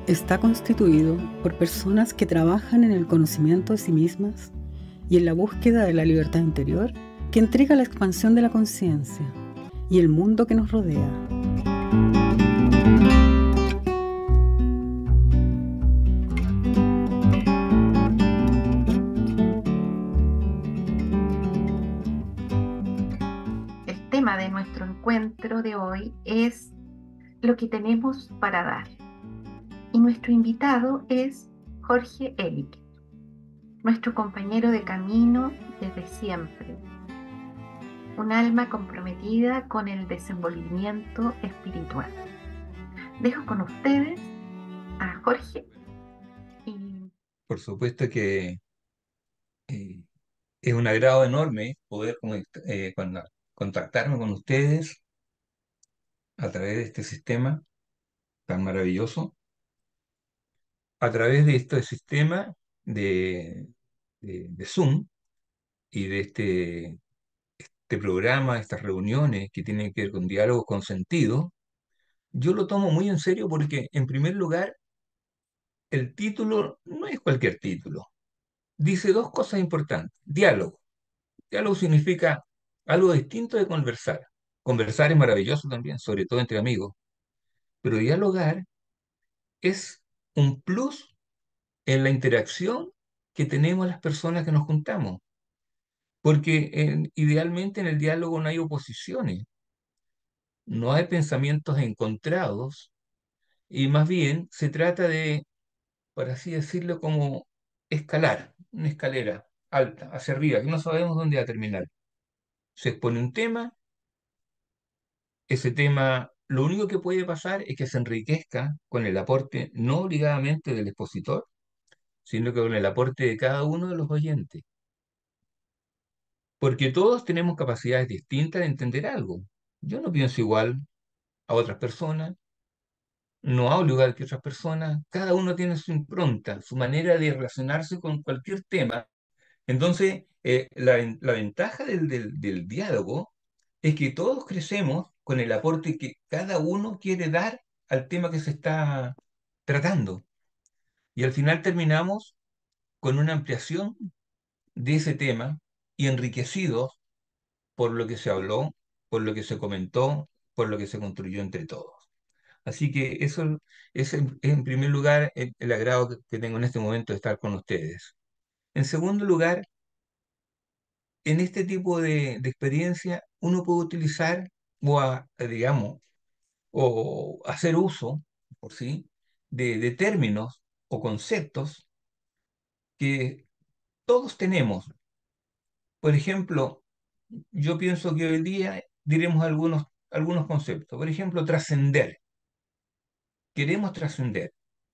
está constituido por personas que trabajan en el conocimiento de sí mismas y en la búsqueda de la libertad interior que entrega la expansión de la conciencia y el mundo que nos rodea. El tema de nuestro encuentro de hoy es lo que tenemos para dar. Y nuestro invitado es Jorge Elick, nuestro compañero de camino desde siempre, un alma comprometida con el desenvolvimiento espiritual. Dejo con ustedes a Jorge y Por supuesto que es un agrado enorme poder contactarme con ustedes a través de este sistema tan maravilloso, a través de este sistema de, de Zoom y de este programa, estas reuniones que tienen que ver con diálogos con sentido. Yo lo tomo muy en serio porque, en primer lugar, el título no es cualquier título. Dice dos cosas importantes. Diálogo. Diálogo significa algo distinto de conversar. Conversar es maravilloso también, sobre todo entre amigos, pero dialogar es un plus en la interacción que tenemos las personas que nos juntamos, porque idealmente en el diálogo no hay oposiciones, no hay pensamientos encontrados, y más bien se trata de, por así decirlo, como escalar, una escalera alta, hacia arriba, que no sabemos dónde va a terminar. Se expone un tema. Ese tema, lo único que puede pasar es que se enriquezca con el aporte no obligadamente del expositor, sino que con el aporte de cada uno de los oyentes. Porque todos tenemos capacidades distintas de entender algo. Yo no pienso igual a otras personas, no hablo igual que otras personas, cada uno tiene su impronta, su manera de relacionarse con cualquier tema. Entonces, la ventaja del diálogo es que todos crecemos con el aporte que cada uno quiere dar al tema que se está tratando. Y al final terminamos con una ampliación de ese tema y enriquecidos por lo que se habló, por lo que se comentó, por lo que se construyó entre todos. Así que eso es en primer lugar el agrado que tengo en este momento de estar con ustedes. En segundo lugar, en este tipo de experiencia uno puede utilizar digamos, o hacer uso, por sí, de términos o conceptos que todos tenemos. Por ejemplo, yo pienso que hoy día diremos algunos conceptos. Por ejemplo, trascender. Queremos trascender,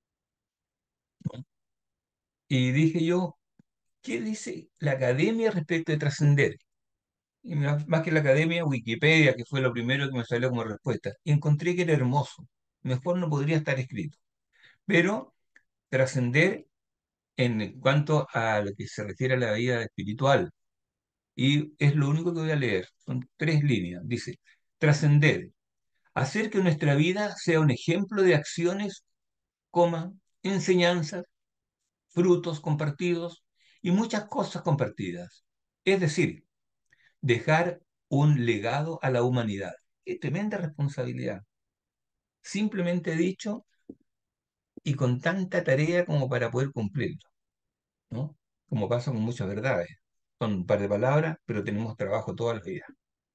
¿no? Y dije yo, ¿qué dice la academia respecto de trascender? Y más que la academia, Wikipedia, que fue lo primero que me salió como respuesta. Y encontré que era hermoso. Mejor no podría estar escrito. Pero trascender en cuanto a lo que se refiere a la vida espiritual. Y es lo único que voy a leer. Son tres líneas. Dice, trascender, hacer que nuestra vida sea un ejemplo de acciones, coma, enseñanzas, frutos compartidos y muchas cosas compartidas. Es decir, dejar un legado a la humanidad. Qué tremenda responsabilidad. Simplemente dicho y con tanta tarea como para poder cumplirlo, ¿no? Como pasa con muchas verdades. Son un par de palabras, pero tenemos trabajo toda la vida.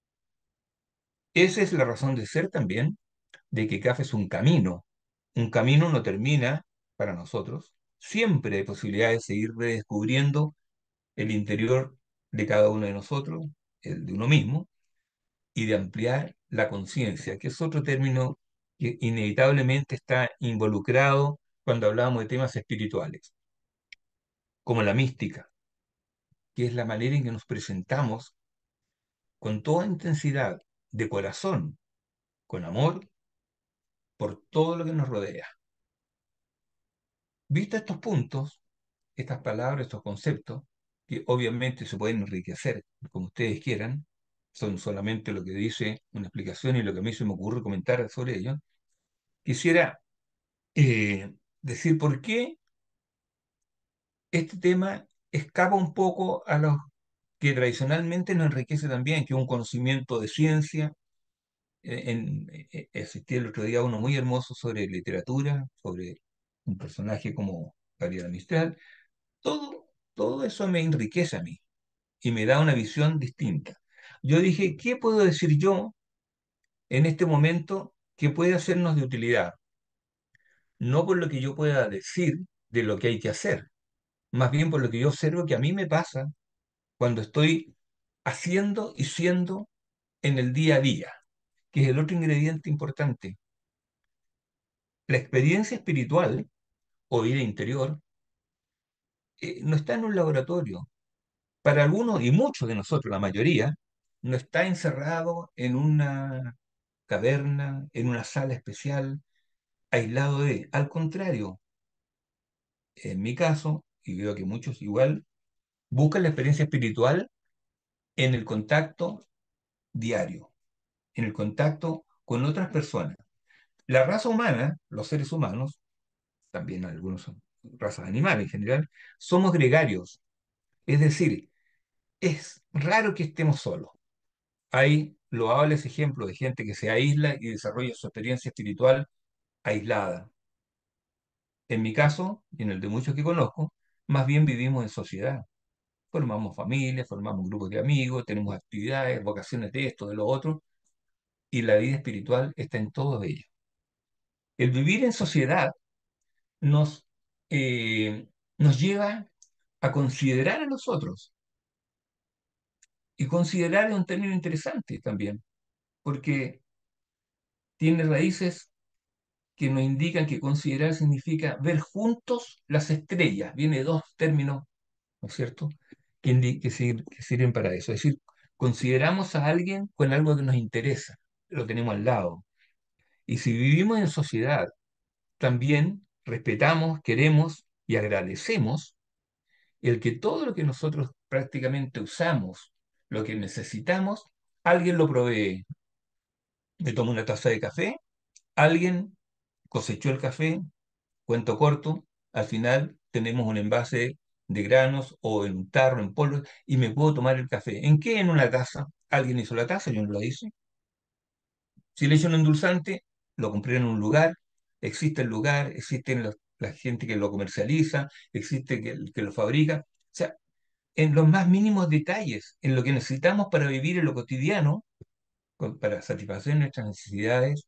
Esa es la razón de ser también de que CAF es un camino. Un camino no termina para nosotros. Siempre hay posibilidad de seguir redescubriendo el interior de cada uno de nosotros, el de uno mismo, y de ampliar la conciencia, que es otro término que inevitablemente está involucrado cuando hablamos de temas espirituales, como la mística, que es la manera en que nos presentamos con toda intensidad, de corazón, con amor, por todo lo que nos rodea. Visto estos puntos, estas palabras, estos conceptos, que obviamente se pueden enriquecer como ustedes quieran, son solamente lo que dice una explicación y lo que a mí se me ocurre comentar sobre ello, quisiera decir por qué este tema escapa un poco a lo que tradicionalmente nos enriquece también, que es un conocimiento de ciencia. Existía el otro día uno muy hermoso sobre literatura, sobre un personaje como Gabriela Mistral. Todo eso me enriquece a mí y me da una visión distinta. Yo dije, ¿qué puedo decir yo en este momento que puede hacernos de utilidad? No por lo que yo pueda decir de lo que hay que hacer, más bien por lo que yo observo que a mí me pasa cuando estoy haciendo y siendo en el día a día, que es el otro ingrediente importante. La experiencia espiritual o vida interior no está en un laboratorio. Para algunos y muchos de nosotros, la mayoría, no está encerrado en una caverna, en una sala especial, aislado de. Al contrario, en mi caso, y veo que muchos igual, buscan la experiencia espiritual en el contacto diario, en el contacto con otras personas. La raza humana, los seres humanos, también algunos son razas animales en general, somos gregarios. Es decir, es raro que estemos solos. Hay loables ejemplos de gente que se aísla y desarrolla su experiencia espiritual aislada. En mi caso, y en el de muchos que conozco, más bien vivimos en sociedad. Formamos familias, formamos grupos de amigos, tenemos actividades, vocaciones de esto, de lo otro, y la vida espiritual está en todo ello. El vivir en sociedad nos, nos lleva a considerar a los otros. Y considerar es un término interesante también, porque tiene raíces que nos indican que considerar significa ver juntos las estrellas. Viene de dos términos, ¿no es cierto?, que sirven para eso. Es decir, consideramos a alguien con algo que nos interesa, lo tenemos al lado. Y si vivimos en sociedad, también respetamos, queremos y agradecemos el que todo lo que nosotros prácticamente usamos, lo que necesitamos, alguien lo provee. Me tomo una taza de café, alguien cosechó el café, cuento corto, al final tenemos un envase de granos o en un tarro, en polvo, y me puedo tomar el café. ¿En qué? En una taza. Alguien hizo la taza, yo no la hice. Si le echo un endulzante, lo compré en un lugar, existe el lugar, existe la gente que lo comercializa, existe que lo fabrica. O sea, en los más mínimos detalles, en lo que necesitamos para vivir en lo cotidiano, para satisfacer nuestras necesidades,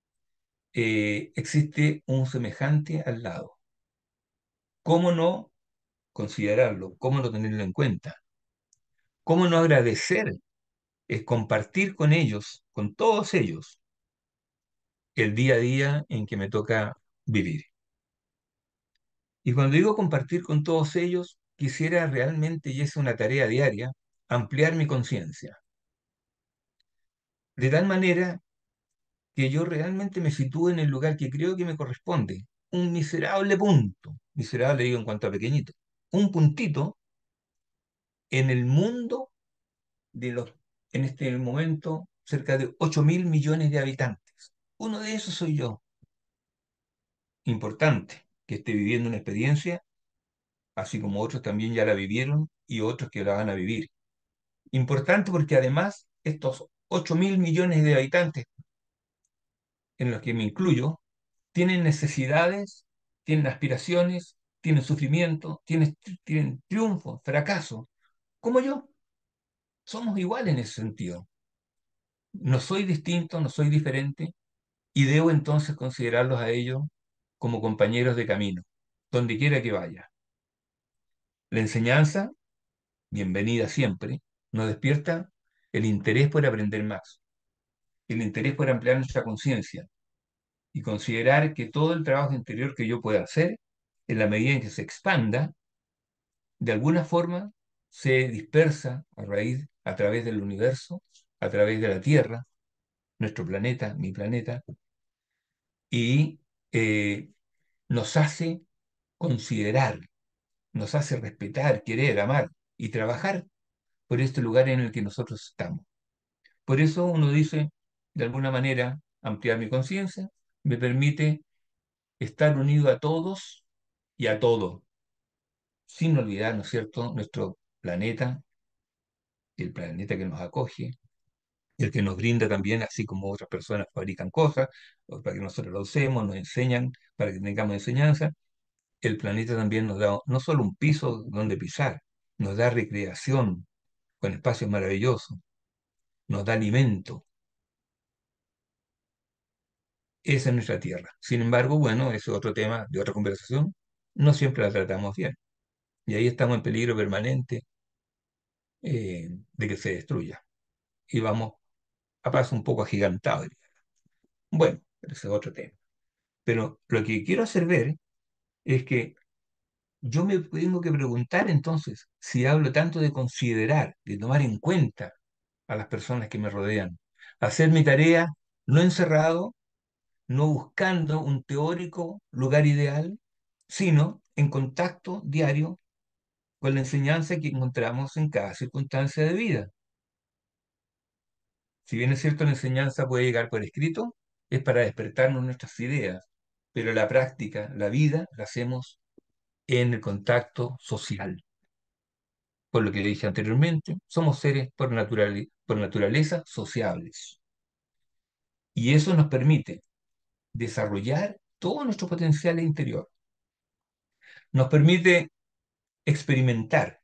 existe un semejante al lado. ¿Cómo no considerarlo? ¿Cómo no tenerlo en cuenta? ¿Cómo no agradecer? Es compartir con ellos, con todos ellos, el día a día en que me toca vivir. Y cuando digo compartir con todos ellos, quisiera realmente, y es una tarea diaria, ampliar mi conciencia. De tal manera que yo realmente me sitúe en el lugar que creo que me corresponde. Un miserable punto, miserable digo en cuanto a pequeñito, un puntito en el mundo de los, en este momento, cerca de 8.000 millones de habitantes. Uno de esos soy yo. Importante que esté viviendo una experiencia, así como otros también ya la vivieron y otros que la van a vivir. Importante porque además estos 8.000 millones de habitantes, en los que me incluyo, tienen necesidades, tienen aspiraciones, tienen sufrimiento, tienen triunfo, fracaso, como yo. Somos iguales en ese sentido. No soy distinto, no soy diferente, y debo entonces considerarlos a ellos como compañeros de camino, donde quiera que vaya. La enseñanza, bienvenida siempre, nos despierta el interés por aprender más, el interés por ampliar nuestra conciencia y considerar que todo el trabajo interior que yo pueda hacer, en la medida en que se expanda, de alguna forma se dispersa a través del universo, a través de la Tierra, nuestro planeta, mi planeta, y nos hace considerar, nos hace respetar, querer, amar y trabajar por este lugar en el que nosotros estamos. Por eso uno dice, de alguna manera, ampliar mi conciencia me permite estar unido a todos y a todo, sin olvidar, ¿no es cierto?, nuestro planeta, el planeta que nos acoge, el que nos brinda también, así como otras personas fabrican cosas, o para que nosotros lo usemos, nos enseñan, para que tengamos enseñanza. El planeta también nos da no solo un piso donde pisar, nos da recreación con espacios maravillosos, nos da alimento. Esa es nuestra tierra. Sin embargo, bueno, ese es otro tema de otra conversación. No siempre la tratamos bien. Y ahí estamos en peligro permanente de que se destruya. Y vamos a paso un poco agigantado, diría. Bueno, pero ese es otro tema. Pero lo que quiero hacer ver es que yo me tengo que preguntar entonces, si hablo tanto de considerar, de tomar en cuenta a las personas que me rodean, hacer mi tarea no encerrado, no buscando un teórico lugar ideal, sino en contacto diario con la enseñanza que encontramos en cada circunstancia de vida. Si bien es cierto, la enseñanza puede llegar por escrito, es para despertarnos nuestras ideas, pero la práctica, la vida, la hacemos en el contacto social. Por lo que dije anteriormente, somos seres por naturaleza sociables. Y eso nos permite desarrollar todo nuestro potencial interior. Nos permite experimentar,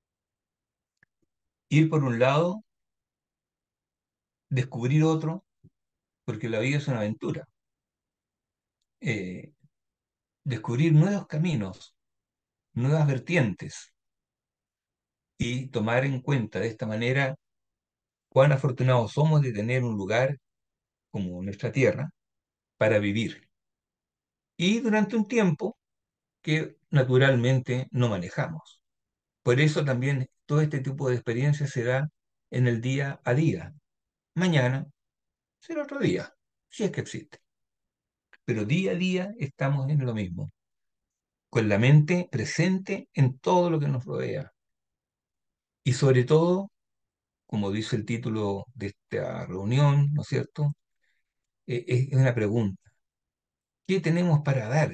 ir por un lado, descubrir otro, porque la vida es una aventura. Eh, Descubrir nuevos caminos, nuevas vertientes y tomar en cuenta de esta manera cuán afortunados somos de tener un lugar como nuestra tierra para vivir. Y durante un tiempo que naturalmente no manejamos. Por eso también todo este tipo de experiencia se da en el día a día. Mañana será otro día, si es que existe. Pero día a día estamos en lo mismo, con la mente presente en todo lo que nos rodea. Y sobre todo, como dice el título de esta reunión, ¿no es cierto? Es una pregunta. ¿Qué tenemos para dar?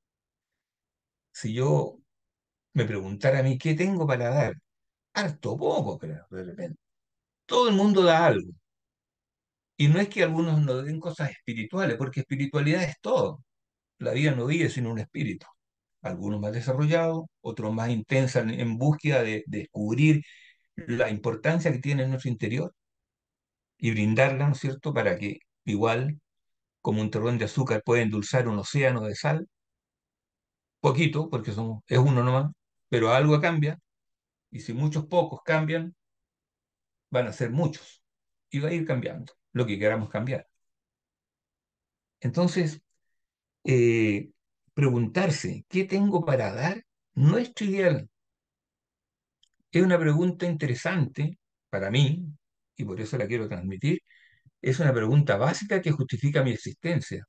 Si yo me preguntara a mí, ¿qué tengo para dar? Harto poco, creo, de repente. Todo el mundo da algo. Y no es que algunos nos den cosas espirituales, porque espiritualidad es todo. La vida no vive sin un espíritu. Algunos más desarrollados, otros más intensa en búsqueda de descubrir la importancia que tiene en nuestro interior y brindarla, ¿no es cierto?, para que igual como un terrón de azúcar puede endulzar un océano de sal, poquito, porque es uno nomás, pero algo cambia, y si muchos pocos cambian, van a ser muchos, y va a ir cambiando lo que queramos cambiar. Entonces, eh, preguntarse, ¿qué tengo para dar? No es trivial. Es una pregunta interesante para mí, y por eso la quiero transmitir. Es una pregunta básica que justifica mi existencia.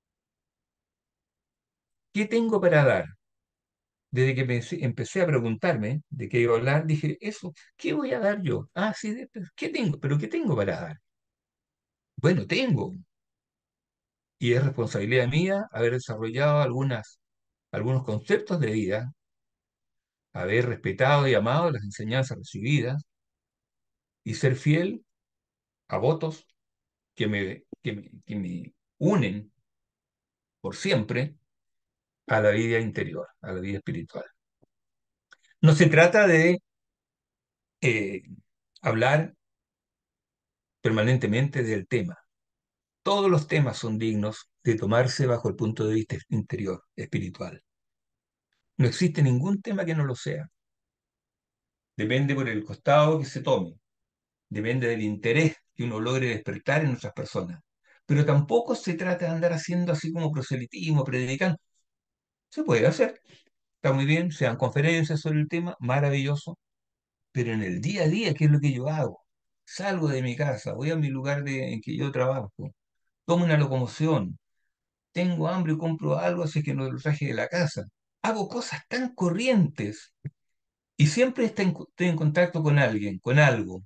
¿Qué tengo para dar? Desde que empecé a preguntarme de qué iba a hablar, dije, eso, ¿qué voy a dar yo? Ah, sí, ¿qué tengo? ¿Pero qué tengo para dar? Bueno, tengo. Y es responsabilidad mía haber desarrollado algunos conceptos de vida, haber respetado y amado las enseñanzas recibidas y ser fiel a votos que me unen por siempre a la vida interior, a la vida espiritual. No se trata de eh, hablar permanentemente del tema. Todos los temas son dignos de tomarse bajo el punto de vista interior, espiritual. No existe ningún tema que no lo sea. Depende por el costado que se tome. Depende del interés que uno logre despertar en otras personas. Pero tampoco se trata de andar haciendo así como proselitismo, predicando. Se puede hacer, está muy bien, sean conferencias sobre el tema, maravilloso, pero en el día a día, ¿qué es lo que yo hago? Salgo de mi casa, voy a mi lugar en que yo trabajo, tomo una locomoción, tengo hambre y compro algo, así que no lo traje de la casa. Hago cosas tan corrientes y siempre estoy en contacto con alguien, con algo.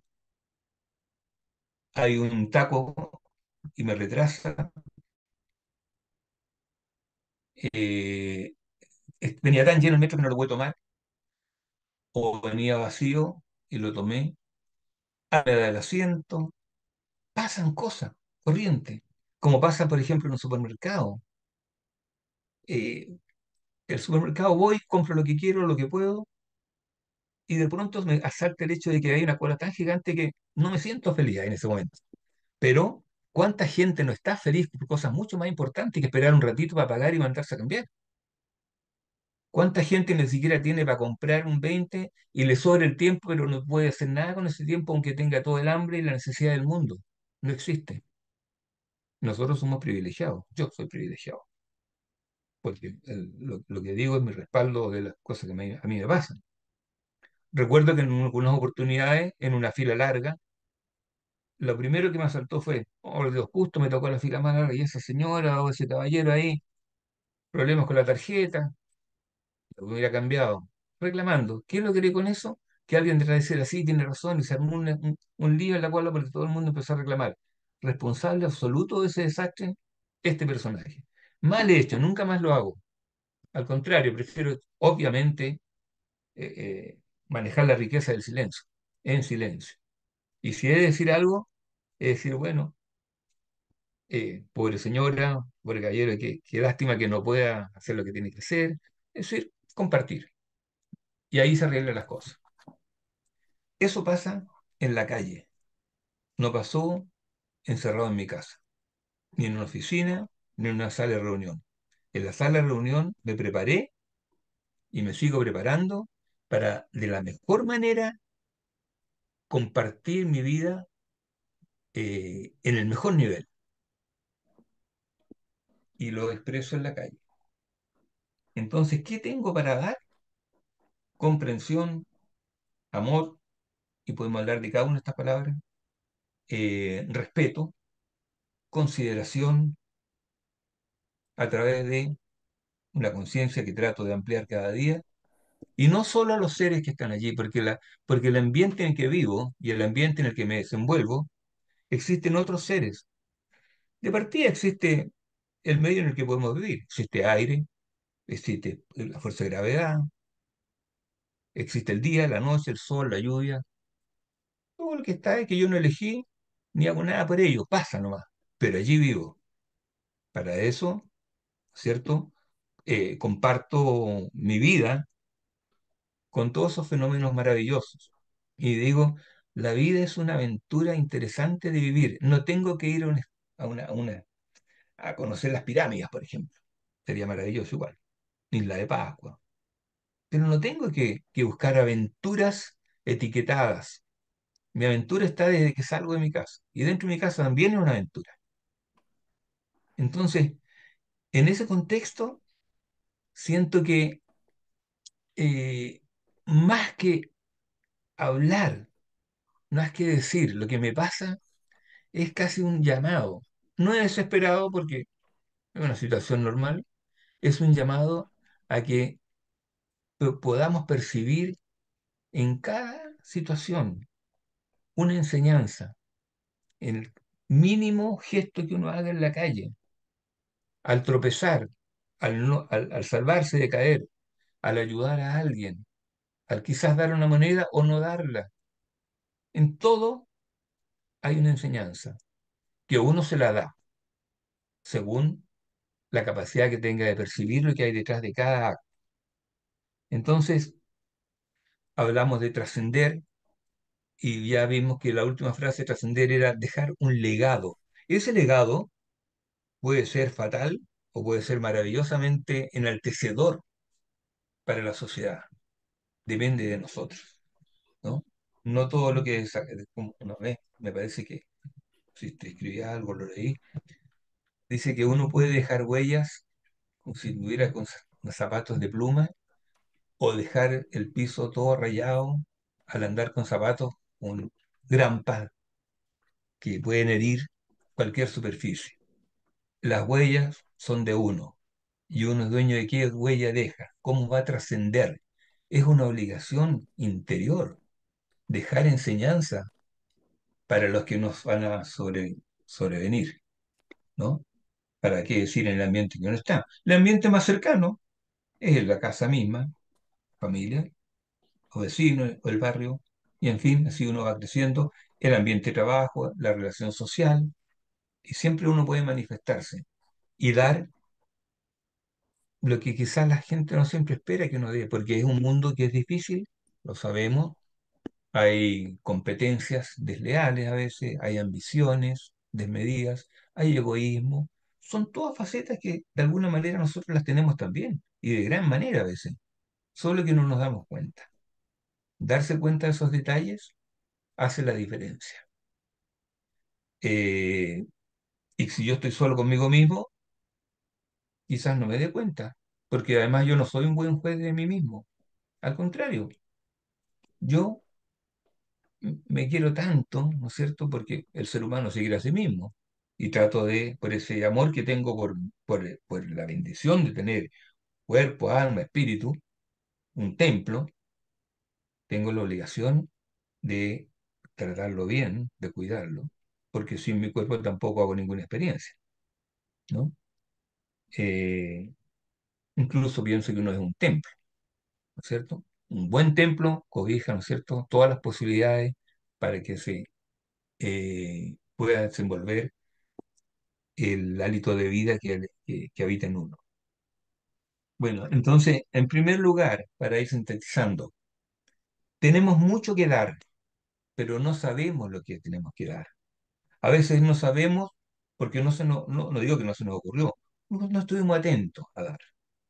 Hay un taco y me retrasa, eh, venía tan lleno el metro que no lo pude tomar, o venía vacío y lo tomé, habla del asiento, pasan cosas corrientes, como pasa, por ejemplo, en un supermercado. Eh, el supermercado voy, compro lo que quiero, lo que puedo, y de pronto me asalta el hecho de que hay una cola tan gigante que no me siento feliz en ese momento. Pero, ¿cuánta gente no está feliz por cosas mucho más importantes que esperar un ratito para pagar y mandarse a cambiar? ¿Cuánta gente ni siquiera tiene para comprar un 20 y le sobra el tiempo, pero no puede hacer nada con ese tiempo aunque tenga todo el hambre y la necesidad del mundo? No existe. Nosotros somos privilegiados. Yo soy privilegiado. Porque lo que digo es mi respaldo de las cosas que a mí me pasan. Recuerdo que en algunas oportunidades, en una fila larga, lo primero que me asaltó fue, oh Dios, justo me tocó la fila más larga y esa señora o ese caballero ahí, problemas con la tarjeta, lo hubiera cambiado, reclamando. ¿Qué es lo que quería con eso? Que alguien detrás de decir así, tiene razón, y se armó un lío en la cual porque todo el mundo empezó a reclamar. Responsable absoluto de ese desastre, este personaje. Mal hecho, nunca más lo hago. Al contrario, prefiero, obviamente, eh, eh, manejar la riqueza del silencio, en silencio. Y si he de decir algo, es decir, bueno, pobre señora, pobre caballero, qué lástima que no pueda hacer lo que tiene que hacer. Es decir, compartir. Y ahí se arreglan las cosas. Eso pasa en la calle. No pasó encerrado en mi casa, ni en una oficina, ni en una sala de reunión. En la sala de reunión me preparé y me sigo preparando para, de la mejor manera, compartir mi vida en el mejor nivel. Y lo expreso en la calle. Entonces, ¿qué tengo para dar? Comprensión, amor, y podemos hablar de cada una de estas palabras, respeto, consideración, a través de una conciencia que trato de ampliar cada día, y no solo a los seres que están allí, porque el ambiente en el que vivo y el ambiente en el que me desenvuelvo, existen otros seres. De partida existe el medio en el que podemos vivir. Existe aire, existe la fuerza de gravedad, existe el día, la noche, el sol, la lluvia. Todo lo que está es que yo no elegí ni hago nada por ello, pasa nomás. Pero allí vivo. Para eso, ¿cierto? Comparto mi vida con todos esos fenómenos maravillosos. Y digo, la vida es una aventura interesante de vivir. No tengo que ir a conocer las pirámides, por ejemplo. Sería maravilloso igual. Ni la de Pascua. Pero no tengo que buscar aventuras etiquetadas. Mi aventura está desde que salgo de mi casa. Y dentro de mi casa también es una aventura. Entonces, en ese contexto, siento que eh, más que hablar, más que decir lo que me pasa, es casi un llamado. No es desesperado porque es una situación normal, es un llamado a que podamos percibir en cada situación una enseñanza, el mínimo gesto que uno haga en la calle, al tropezar, al salvarse de caer, al ayudar a alguien, al quizás dar una moneda o no darla. En todo hay una enseñanza que uno se la da según la capacidad que tenga de percibir lo que hay detrás de cada acto. Entonces, hablamos de trascender y ya vimos que la última frase de trascender era dejar un legado. Ese legado puede ser fatal o puede ser maravillosamente enaltecedor para la sociedad. Depende de nosotros, ¿no? No todo lo que como una vez, me parece que si te escribía algo, lo leí, dice que uno puede dejar huellas como si tuviera con zapatos de pluma o dejar el piso todo rayado al andar con zapatos con gran paz que pueden herir cualquier superficie. Las huellas son de uno y uno es dueño de qué huella deja, cómo va a trascender. Es una obligación interior dejar enseñanza para los que nos van a sobrevenir, ¿no? ¿Para qué decir en el ambiente que uno está? El ambiente más cercano es la casa misma, familia, o vecinos, o el barrio, y en fin, así uno va creciendo, el ambiente de trabajo, la relación social, y siempre uno puede manifestarse y dar lo que quizás la gente no siempre espera que uno dé, porque es un mundo que es difícil, lo sabemos, hay competencias desleales a veces, hay ambiciones desmedidas, hay egoísmo, son todas facetas que de alguna manera nosotros las tenemos también, y de gran manera a veces, solo que no nos damos cuenta. Darse cuenta de esos detalles hace la diferencia. Eh, y si yo estoy solo conmigo mismo, quizás no me dé cuenta, porque además yo no soy un buen juez de mí mismo. Al contrario, yo me quiero tanto, ¿no es cierto? Porque el ser humano se quiere a sí mismo. Y trato de, por ese amor que tengo por la bendición de tener cuerpo, alma, espíritu, un templo, tengo la obligación de tratarlo bien, de cuidarlo, porque sin mi cuerpo tampoco hago ninguna experiencia, ¿no? Eh, Incluso pienso que uno es un templo, ¿no es cierto? Un buen templo cobija, ¿no es cierto?, todas las posibilidades para que se pueda desenvolver el hálito de vida que habita en uno. Bueno, entonces, en primer lugar, para ir sintetizando, tenemos mucho que dar, pero no sabemos lo que tenemos que dar. A veces no sabemos porque no digo que no se nos ocurrió, no estuvimos atentos a dar.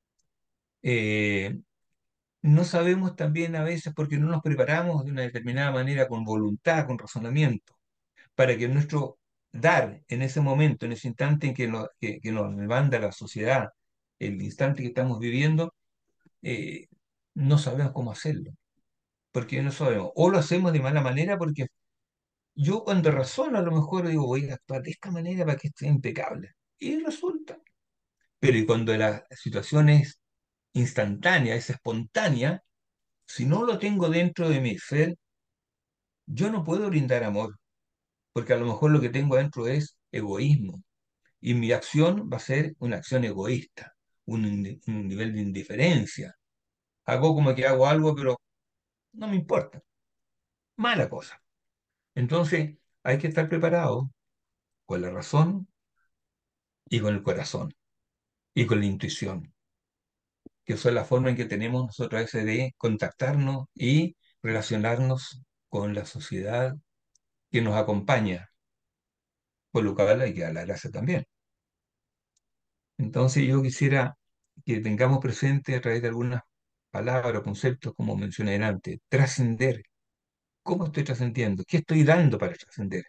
Eh, no sabemos también a veces porque no nos preparamos de una determinada manera con voluntad, con razonamiento, para que nuestro dar en ese momento, en ese instante en que nos demanda la sociedad, el instante que estamos viviendo, eh, no sabemos cómo hacerlo, porque no sabemos, o lo hacemos de mala manera, porque yo cuando razono a lo mejor digo, voy a actuar de esta manera para que esté impecable, y resulta, pero y cuando la situación es instantánea, es espontánea, si no lo tengo dentro de mi ser, yo no puedo brindar amor, porque a lo mejor lo que tengo dentro es egoísmo. Y mi acción va a ser una acción egoísta, un nivel de indiferencia. Hago como que hago algo, pero no me importa. Mala cosa. Entonces, hay que estar preparado con la razón y con el corazón y con la intuición, que son la forma en que tenemos nosotros a veces de contactarnos y relacionarnos con la sociedad que nos acompaña, por lo cual hay que dar la gracia también. Entonces, yo quisiera que tengamos presente a través de algunas palabras o conceptos, como mencioné antes, trascender. ¿Cómo estoy trascendiendo? ¿Qué estoy dando para trascender?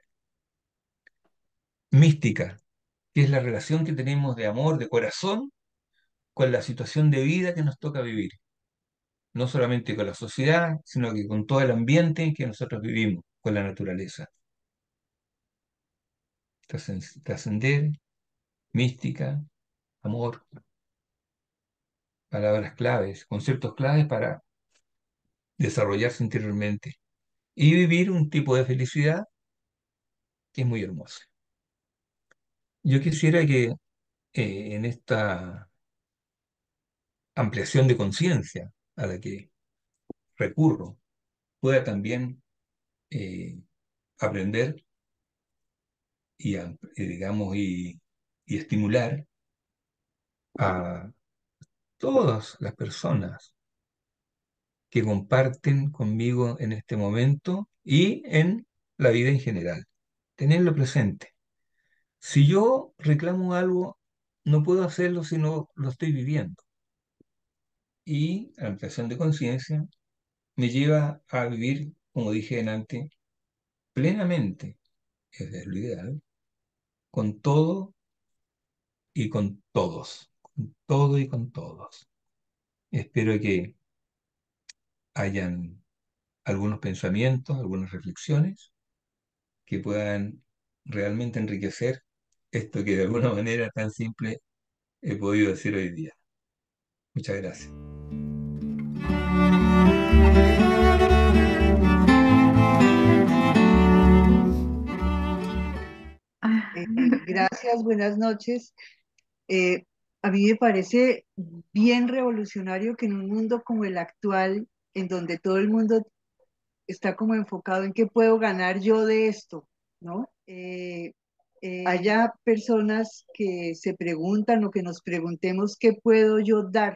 Mística, que es la relación que tenemos de amor, de corazón, con la situación de vida que nos toca vivir. No solamente con la sociedad, sino que con todo el ambiente en que nosotros vivimos, con la naturaleza. Trascender, mística, amor, palabras claves, conceptos claves para desarrollarse interiormente y vivir un tipo de felicidad que es muy hermosa. Yo quisiera que en esta ampliación de conciencia a la que recurro pueda también eh, aprender digamos, y estimular a todas las personas que comparten conmigo en este momento y en la vida en general. Tenerlo presente. Si yo reclamo algo, no puedo hacerlo si no lo estoy viviendo. Y la ampliación de conciencia me lleva a vivir, como dije antes, plenamente, es lo ideal, con todo y con todos, con todo y con todos. Espero que hayan algunos pensamientos, algunas reflexiones que puedan realmente enriquecer esto que de alguna manera tan simple he podido decir hoy día. Muchas gracias. Ah, Gracias, buenas noches. Eh, a mí me parece bien revolucionario que en un mundo como el actual, en donde todo el mundo está como enfocado en qué puedo ganar yo de esto, ¿no? Haya personas que se preguntan o que nos preguntemos qué puedo yo dar.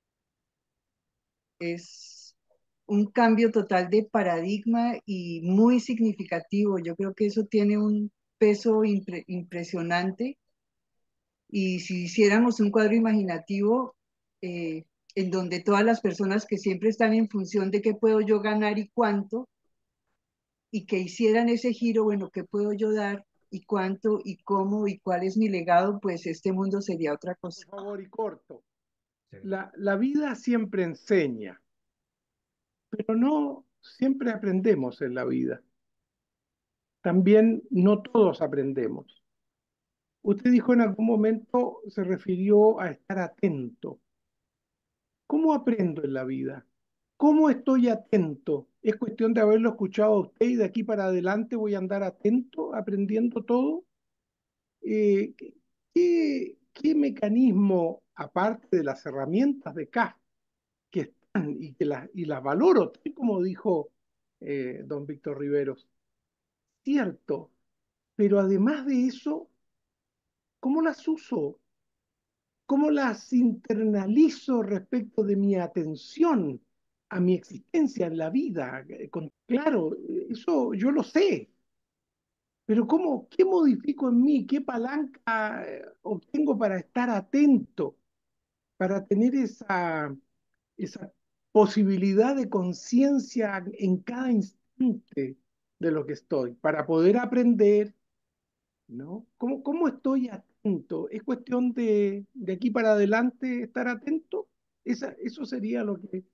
Es un cambio total de paradigma y muy significativo. Yo creo que eso tiene un peso impresionante y si hiciéramos un cuadro imaginativo en donde todas las personas que siempre están en función de qué puedo yo ganar y cuánto, y que hicieran ese giro, bueno, qué puedo yo dar y cuánto y cómo y cuál es mi legado, pues este mundo sería otra cosa. Por favor, y corto. Sí. La vida siempre enseña, pero no siempre aprendemos en la vida. También no todos aprendemos. Usted dijo en algún momento, se refirió a estar atento. ¿Cómo aprendo en la vida? ¿Cómo estoy atento? ¿Es cuestión de haberlo escuchado a usted y de aquí para adelante voy a andar atento, aprendiendo todo? Eh, ¿qué mecanismo, aparte de las herramientas de CAF, que están y las valoro, tal como dijo don Víctor Riveros? Cierto, pero además de eso, ¿cómo las uso? ¿Cómo las internalizo respecto de mi atención a mi existencia en la vida? Claro, eso yo lo sé, pero ¿cómo, qué modifico en mí? ¿Qué palanca obtengo para estar atento, para tener esa posibilidad de conciencia en cada instante de lo que estoy, para poder aprender, ¿no? ¿Cómo estoy atento? ¿Es cuestión de aquí para adelante estar atento? Eso sería lo que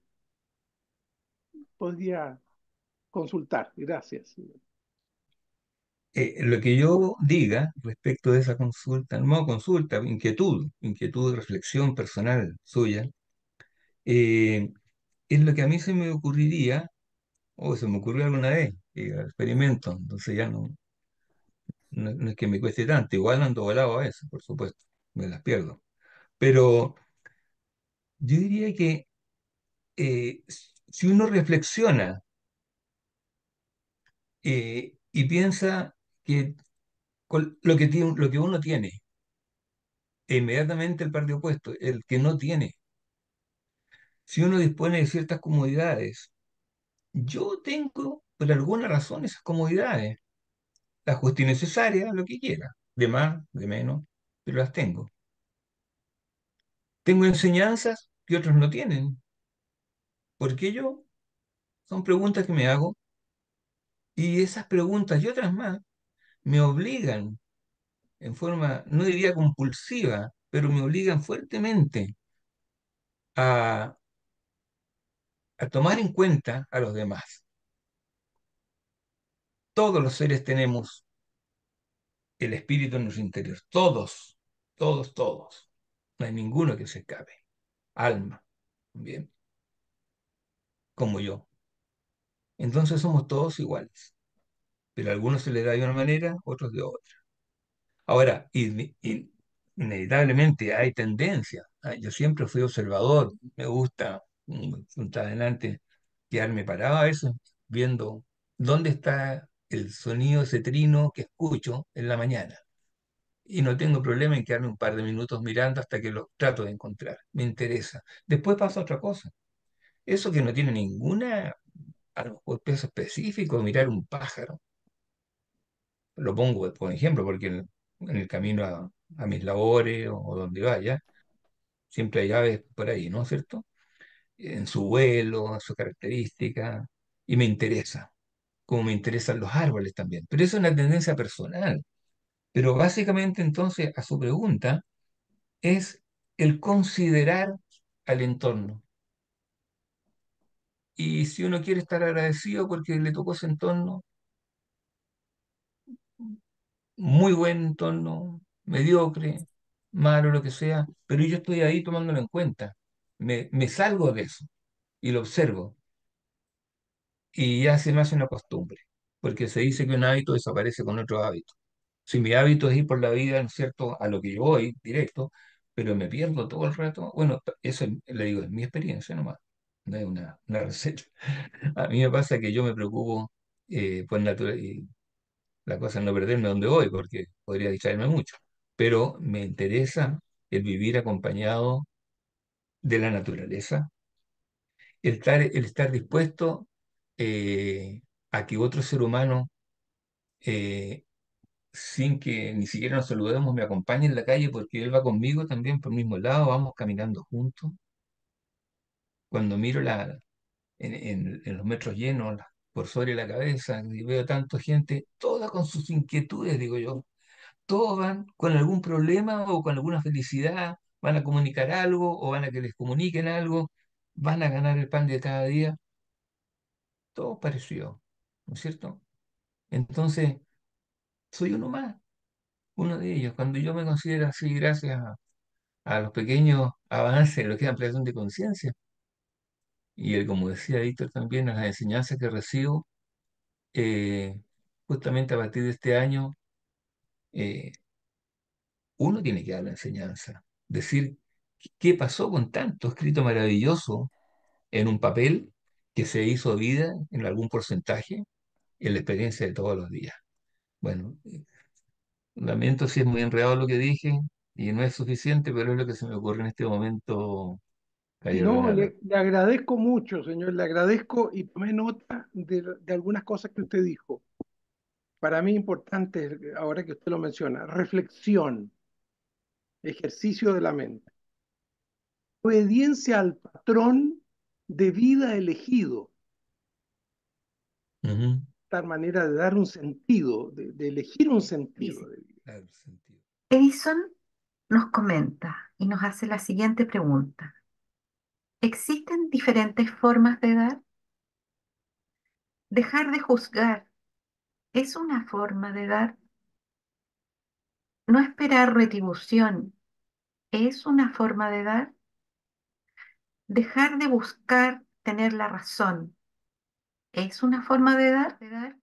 podría consultar. Gracias. Lo que yo diga respecto de esa consulta, no consulta, inquietud, reflexión personal suya, eh, es lo que a mí se me ocurriría, o se me ocurrió alguna vez, experimento, entonces ya no es que me cueste tanto, igual ando volado a veces, por supuesto, me las pierdo. Pero yo diría que si uno reflexiona y piensa que con lo que uno tiene, e inmediatamente el partido opuesto, el que no tiene, si uno dispone de ciertas comodidades, yo tengo por alguna razón esas comodidades, las justicia necesarias, lo que quiera, de más, de menos, pero las tengo. Tengo enseñanzas que otros no tienen. ¿Por qué yo? Son preguntas que me hago y esas preguntas y otras más me obligan en forma, no diría compulsiva, pero me obligan fuertemente a, a tomar en cuenta a los demás. Todos los seres tenemos el espíritu en nuestro interior, todos, todos, todos. No hay ninguno que se escape. Alma, bien, como yo. Entonces somos todos iguales, pero a algunos se les da de una manera, otros de otra. Ahora, inevitablemente hay tendencia. Yo siempre fui observador, me gusta, punta adelante, quedarme parado a veces viendo dónde está el sonido, ese trino que escucho en la mañana. Y no tengo problema en quedarme un par de minutos mirando hasta que lo trato de encontrar. Me interesa. Después pasa otra cosa. Eso que no tiene ninguna, a lo mejor, peso específico, mirar un pájaro. Lo pongo por ejemplo, porque en el camino a mis labores o donde vaya, siempre hay aves por ahí, ¿no es cierto? En su vuelo, en sus características, y me interesa, como me interesan los árboles también. Pero eso es una tendencia personal. Pero básicamente entonces, a su pregunta, es el considerar al entorno. Y si uno quiere estar agradecido porque le tocó ese entorno, muy buen entorno, mediocre, malo, lo que sea, pero yo estoy ahí tomándolo en cuenta. Me salgo de eso y lo observo y ya se me hace una costumbre, porque se dice que un hábito desaparece con otro hábito. Si mi hábito es ir por la vida, ¿no es cierto?, a lo que yo voy, directo, pero me pierdo todo el rato. Bueno, eso le digo, es mi experiencia nomás, no es una receta. A mí me pasa que yo me preocupo por naturaleza, la cosa es no perderme donde voy, porque podría distraerme mucho, pero me interesa el vivir acompañado de la naturaleza, el estar dispuesto a que otro ser humano, eh, sin que ni siquiera nos saludemos, me acompañe en la calle porque él va conmigo también por el mismo lado, vamos caminando juntos. Cuando miro en los metros llenos, por sobre la cabeza, y veo tanta gente, toda con sus inquietudes, digo yo, todos van con algún problema o con alguna felicidad, van a comunicar algo o van a que les comuniquen algo, van a ganar el pan de cada día, todo parecido, ¿no es cierto? Entonces, soy uno más, uno de ellos. Cuando yo me considero así, gracias a los pequeños avances en lo que es ampliación de conciencia, y como decía Víctor también, a las enseñanzas que recibo, eh, justamente a partir de este año, eh, uno tiene que dar la enseñanza, decir qué pasó con tanto escrito maravilloso en un papel que se hizo vida en algún porcentaje en la experiencia de todos los días. Bueno, lamento si es muy enredado lo que dije y no es suficiente, pero es lo que se me ocurre en este momento, Javier No, Renata. le agradezco mucho, señor, le agradezco y tomé nota de algunas cosas que usted dijo. Para mí importante, ahora que usted lo menciona, reflexión, ejercicio de la mente, obediencia al patrón de vida elegido, Ujú. tal manera de dar un sentido, de elegir un Dice, sentido de vida. Claro, sentido. Edison nos comenta y nos hace la siguiente pregunta. ¿Existen diferentes formas de dar? Dejar de juzgar es una forma de dar. No esperar retribución es una forma de dar. Dejar de buscar tener la razón es una forma de dar.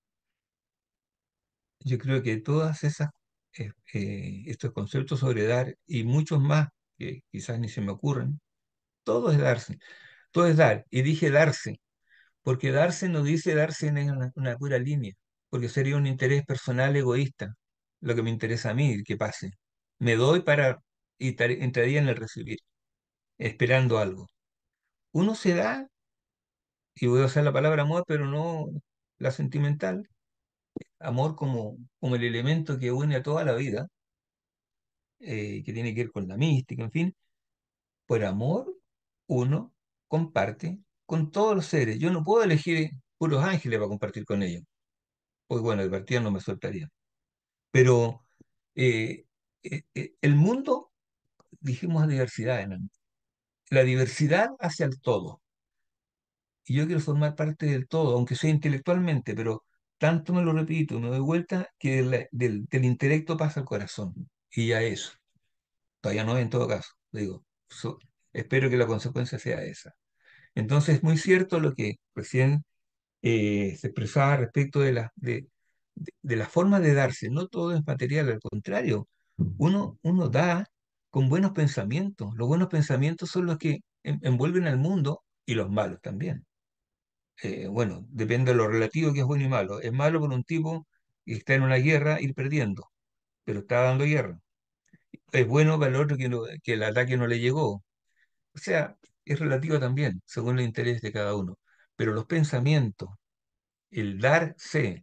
Yo creo que todas esas, estos conceptos sobre dar y muchos más que quizás ni se me ocurren, todo es darse, todo es dar. Y dije darse, porque darse no dice darse en una pura línea, porque sería un interés personal egoísta, lo que me interesa a mí que pase. Me doy para, y entraría en el recibir, esperando algo. Uno se da, y voy a usar la palabra amor, pero no la sentimental, amor como el elemento que une a toda la vida, que tiene que ver con la mística, en fin. Por amor, uno comparte con todos los seres. Yo no puedo elegir puros ángeles para compartir con ellos. Pues bueno, de partida no me soltaría. Pero eh, el mundo, dijimos diversidad, ¿no? La diversidad hacia el todo. Y yo quiero formar parte del todo, aunque sea intelectualmente, pero tanto me lo repito, me doy vuelta que del intelecto pasa al corazón. Y ya eso. Todavía no en todo caso. Digo, espero que la consecuencia sea esa. Entonces, es muy cierto lo que recién se expresaba respecto de la forma de darse. No todo es material, al contrario. Uno da con buenos pensamientos. Los buenos pensamientos son los que envuelven al mundo y los malos también. Bueno, depende de lo relativo que es bueno y malo. Es malo por un tipo que está en una guerra ir perdiendo, pero está dando guerra. Es bueno para el otro que el ataque no le llegó. O sea, es relativo también, según el interés de cada uno. Pero los pensamientos, el darse,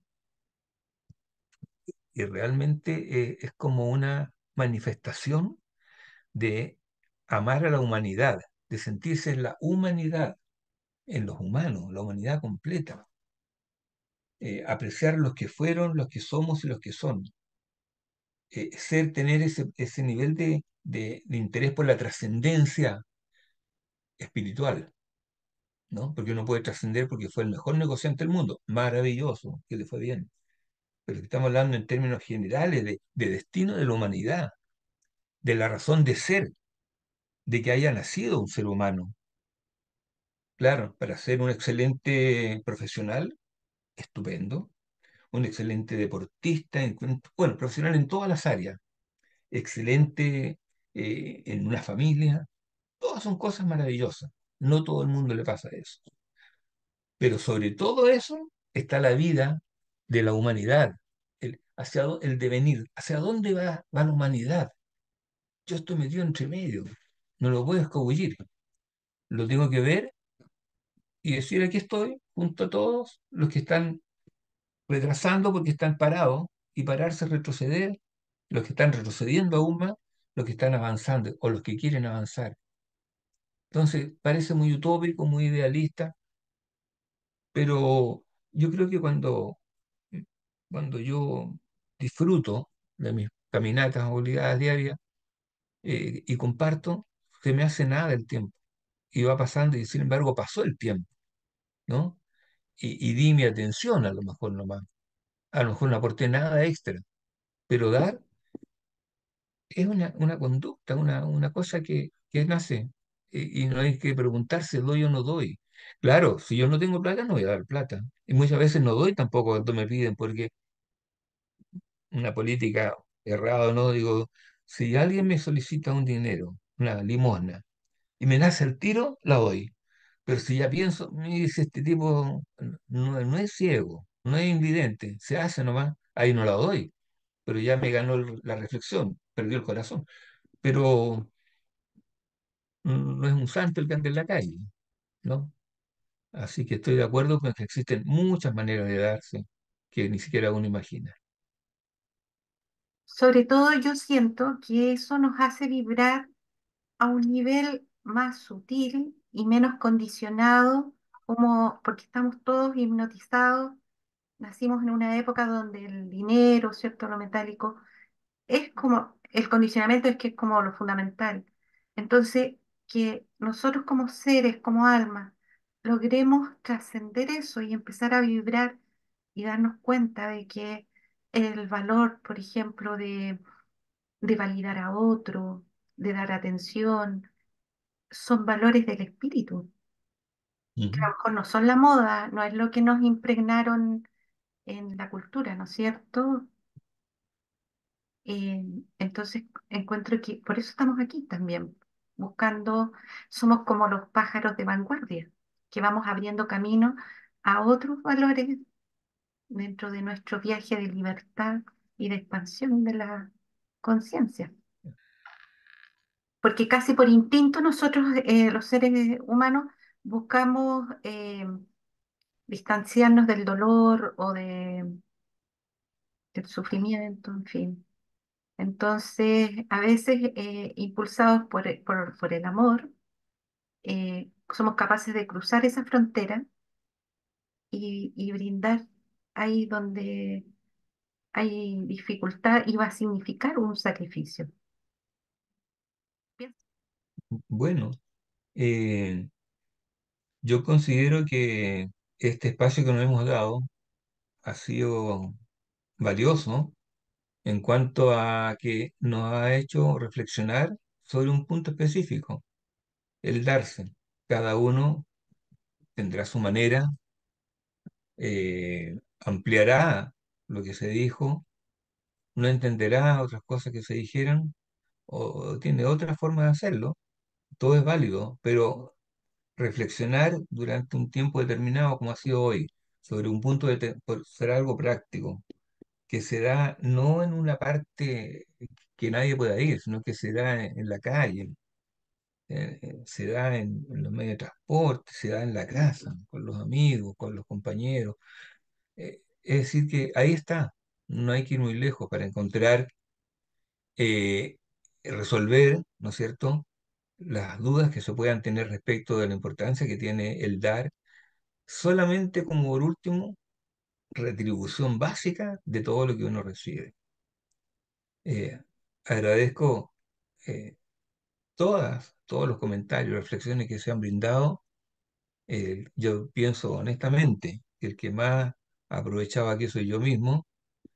y realmente es como una manifestación de amar a la humanidad, de sentirse en la humanidad, en los humanos, la humanidad completa. Apreciar los que fueron, los que somos y los que son. Tener ese nivel de interés por la trascendencia espiritual, ¿no? Porque uno puede trascender porque fue el mejor negociante del mundo, maravilloso, que le fue bien. Pero estamos hablando en términos generales de destino de la humanidad, de la razón de ser, de que haya nacido un ser humano. Claro, para ser un excelente profesional, estupendo, un excelente deportista, bueno, profesional en todas las áreas, excelente en una familia. Todas son cosas maravillosas. No todo el mundo le pasa eso. Pero sobre todo eso está la vida de la humanidad, el devenir, hacia dónde va la humanidad. Yo estoy metido entre medio, no lo puedo escabullir, lo tengo que ver y decir aquí estoy, junto a todos los que están retrasando porque están parados, y pararse, retroceder, los que están retrocediendo aún más, los que están avanzando o los que quieren avanzar. Entonces, parece muy utópico, muy idealista, pero yo creo que cuando yo disfruto de mis caminatas obligadas diarias, y comparto, se me hace nada el tiempo. Y va pasando y sin embargo pasó el tiempo, ¿no? Y di mi atención a lo mejor nomás. A lo mejor no aporté nada extra, pero dar es una conducta, una cosa que nace. Y no hay que preguntarse, ¿doy o no doy? Claro, si yo no tengo plata, no voy a dar plata. Y muchas veces no doy tampoco cuando me piden, porque una política errada, ¿no? Digo, si alguien me solicita un dinero, una limosna, y me nace el tiro, la doy. Pero si ya pienso, me dice este tipo, no es ciego, no es invidente, se hace nomás, ahí no la doy. Pero ya me ganó la reflexión, perdió el corazón. Pero no es un santo el que anda en la calle, ¿no? Así que estoy de acuerdo con que existen muchas maneras de darse que ni siquiera uno imagina. Sobre todo yo siento que eso nos hace vibrar a un nivel más sutil y menos condicionado, como porque estamos todos hipnotizados. Nacimos en una época donde el dinero, ¿cierto? Lo metálico, es como, el condicionamiento es que es como lo fundamental. Entonces, que nosotros como seres, como almas, logremos trascender eso y empezar a vibrar y darnos cuenta de que el valor, por ejemplo, de validar a otro, de dar atención, son valores del espíritu, que a Ujú. lo mejor no son la moda, no es lo que nos impregnaron en la cultura, ¿no es cierto? Eh, entonces encuentro que por eso estamos aquí también, buscando, somos como los pájaros de vanguardia, que vamos abriendo camino a otros valores dentro de nuestro viaje de libertad y de expansión de la conciencia. Porque casi por instinto nosotros, los seres humanos, buscamos distanciarnos del dolor o del sufrimiento, en fin. Entonces, a veces, impulsados por el amor, somos capaces de cruzar esa frontera y brindar ahí donde hay dificultad y va a significar un sacrificio. Pienso. Bueno, eh, yo considero que este espacio que nos hemos dado ha sido valioso en cuanto a que nos ha hecho reflexionar sobre un punto específico, el darse. Cada uno tendrá su manera, ampliará lo que se dijo, no entenderá otras cosas que se dijeron o tiene otra forma de hacerlo. Todo es válido, pero reflexionar durante un tiempo determinado, como ha sido hoy, sobre un punto por ser algo práctico, que se da no en una parte que nadie pueda ir, sino que se da en la calle, se da en los medios de transporte, se da en la casa, con los amigos, con los compañeros. Es decir, que ahí está, no hay que ir muy lejos para encontrar, resolver, ¿no es cierto?, las dudas que se puedan tener respecto de la importancia que tiene el dar, solamente como por último, retribución básica de todo lo que uno recibe. Eh, agradezco, eh, todos los comentarios, reflexiones que se han brindado. Yo pienso honestamente que el que más aprovechaba aquí soy yo mismo,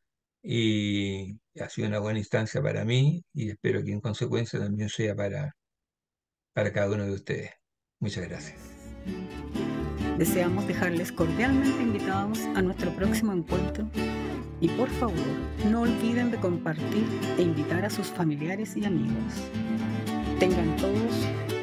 y ha sido una buena instancia para mí y espero que en consecuencia también sea para cada uno de ustedes. Muchas gracias. Deseamos dejarles cordialmente invitados a nuestro próximo encuentro Y por favor, no olviden de compartir e invitar a sus familiares y amigos. Tengan todos